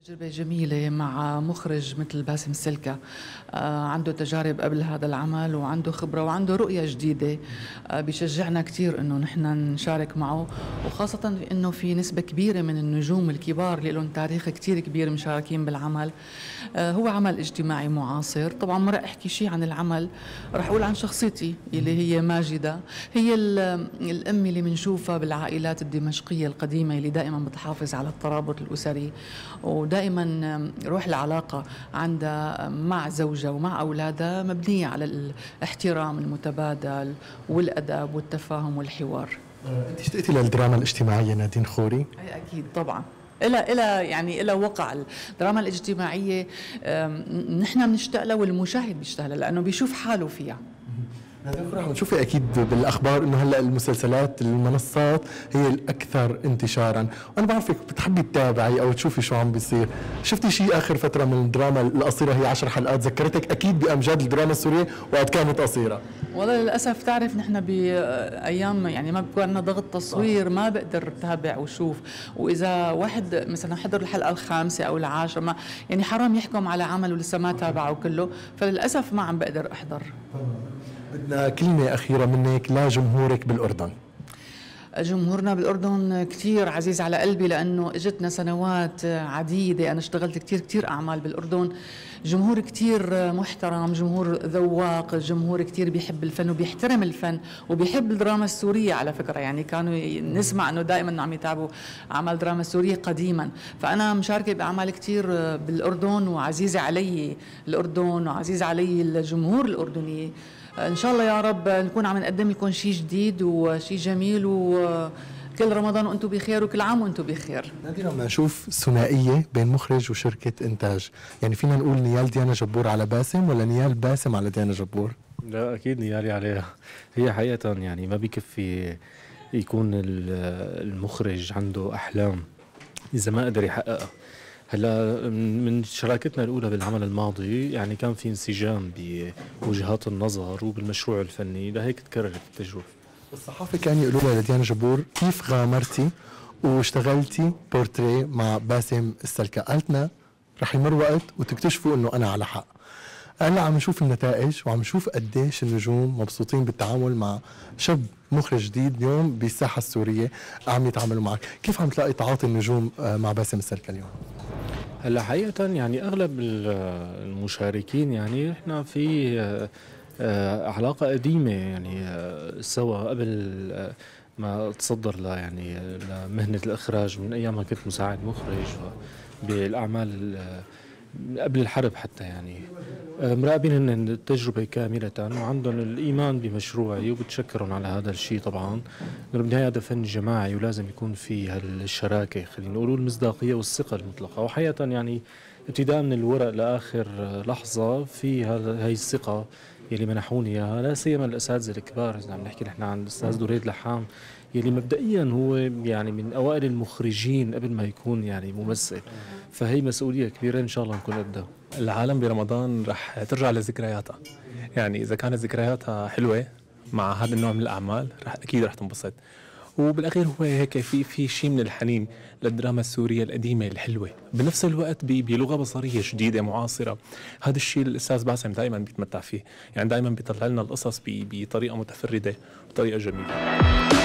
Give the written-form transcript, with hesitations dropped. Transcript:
تجربة جميلة مع مخرج مثل باسم سلكة. عنده تجارب قبل هذا العمل وعنده خبرة وعنده رؤية جديدة. بيشجعنا كتير انه نحن نشارك معه، وخاصة انه في نسبة كبيرة من النجوم الكبار اللي لهم تاريخ كتير كبير مشاركين بالعمل. هو عمل اجتماعي معاصر. طبعا ما رح احكي شيء عن العمل، رح اقول عن شخصيتي اللي هي ماجدة. هي الام اللي بنشوفها بالعائلات الدمشقية القديمة اللي دائما بتحافظ على الترابط الأسري، ودائما روح العلاقة عندها مع زوجها ومع أولادها مبنية على الاحترام المتبادل والأدب والتفاهم والحوار. انت اشتقتي للدراما الاجتماعية نادين خوري؟ أي أكيد طبعا. إلى وقع الدراما الاجتماعية. نحن بنشتاق لها والمشاهد بيشتاق لها لأنه بيشوف حاله فيها. رح نشوفي اكيد بالاخبار انه هلا المسلسلات المنصات هي الاكثر انتشارا، وانا بعرفك بتحبي تتابعي او تشوفي شو عم بيصير. شفتي شيء اخر فتره من الدراما القصيره هي 10 حلقات ذكرتك اكيد بامجاد الدراما السوريه وقت كانت قصيره؟ والله للاسف تعرف نحن بايام يعني ما بيكون عندنا ضغط تصوير، ما بقدر اتابع وشوف. واذا واحد مثلا حضر الحلقه الخامسه او العاشره ما يعني حرام يحكم على عمل ولسه ما تابعه كله، فللاسف ما عم بقدر احضر. بدنا كلمة أخيرة منك لجمهورك بالأردن. جمهورنا بالأردن كتير عزيز على قلبي، لأنه إجتنا سنوات عديدة. أنا اشتغلت كتير أعمال بالأردن. جمهور كتير محترم، جمهور ذواق، جمهور كتير بيحب الفن وبيحترم الفن وبيحب الدراما السورية. على فكرة يعني كانوا نسمع أنه دائما عم يتابعوا أعمال دراما سورية قديما، فأنا مشاركة بأعمال كتير بالأردن وعزيزة علي الأردن وعزيز علي الجمهور الأردني. ان شاء الله يا رب نكون عم نقدم لكم شيء جديد وشيء جميل، وكل رمضان وانتم بخير وكل عام وانتم بخير. نادين عم نشوف ثنائيه بين مخرج وشركه انتاج، يعني فينا نقول نيال ديانا جبور على باسم ولا نيال باسم على ديانا جبور؟ لا اكيد نيالي عليها. هي حقيقه يعني ما بكفي يكون المخرج عنده احلام اذا ما قدر يحققها. هلا من شراكتنا الاولى بالعمل الماضي يعني كان في انسجام بوجهات النظر وبالمشروع الفني، لهيك تكررت التجربه. الصحافه كانوا يقولوا لها لديانا جبور كيف غامرتي واشتغلتي بورتريه مع باسم السلكة؟ قالتنا رح يمر وقت وتكتشفوا انه انا على حق. هلا عم نشوف النتائج وعم نشوف قديش النجوم مبسوطين بالتعامل مع شاب مخرج جديد اليوم بالساحه السوريه عم يتعاملوا معك. كيف عم تلاقي تعاطي النجوم مع باسم السلكة اليوم؟ هلا حقيقة يعني أغلب المشاركين يعني إحنا في علاقة قديمة يعني سوا قبل ما أتصدر يعني لمهنة الإخراج، من أيام ما كنت مساعد مخرج بالأعمال قبل الحرب حتى. يعني مراقبين هن التجربة كاملة وعندهم الإيمان بمشروعي وبتشكرهم على هذا الشيء. طبعا بالنهاية هذا فن جماعي ولازم يكون في هالشراكة، خلينا نقول المصداقية والثقة المطلقة. وحقيقة يعني ابتداء من الورق لآخر لحظة في هاي الثقة يلي منحوني إياها، لا سيما الأساتذة الكبار. إذا عم نحكي نحن عن الأستاذ دريد لحام يلي مبدئيا هو يعني من أوائل المخرجين قبل ما يكون يعني ممثل، فهي مسؤولية كبيرة إن شاء الله نكون قدها. العالم برمضان رح ترجع لذكرياتها، يعني إذا كانت ذكرياتها حلوة مع هذا النوع من الأعمال أكيد رح تنبسط. وبالأخير هو هيك في شيء من الحنين للدراما السورية القديمة الحلوة، بنفس الوقت بلغة بصرية جديدة معاصرة. هذا الشيء الأستاذ باسم دائما بيتمتع فيه، يعني دائما بيطلع لنا القصص بطريقة متفردة، بطريقة جميلة.